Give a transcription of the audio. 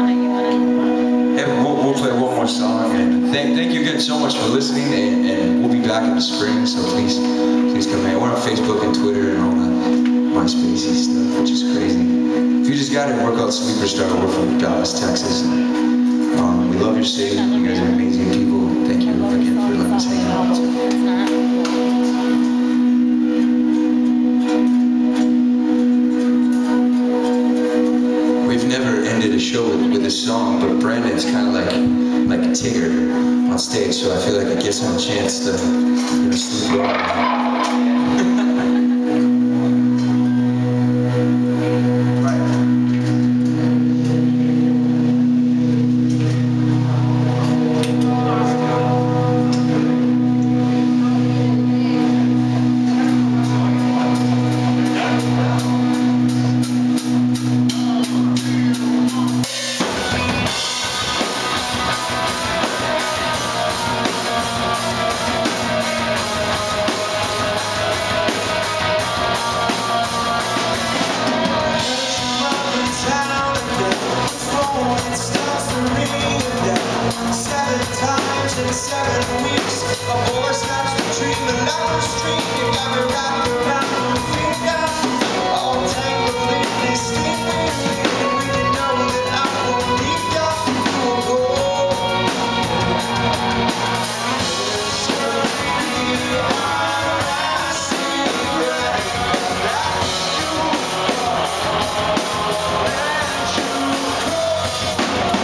And we'll play one more song. And thank you again so much for listening. And we'll be back in the spring, so please come in. We're on Facebook and Twitter and all that MySpacey stuff, which is crazy. If you just got it, we're called Sleeperstar. We're from Dallas, Texas. We love your city. You guys are amazing people. Thank you again for letting us hang out. We've never ended a show with a song, but Brandon's kind of like Tigger on stage, so I feel like it gives him a chance to sleep well. In 7 weeks, a boy starts to dream the love stream. You got me wrapped around your finger, all tangled in this sleeping. We didn't know that I won't leave you. You will go. This could be our last secret. That you let you go.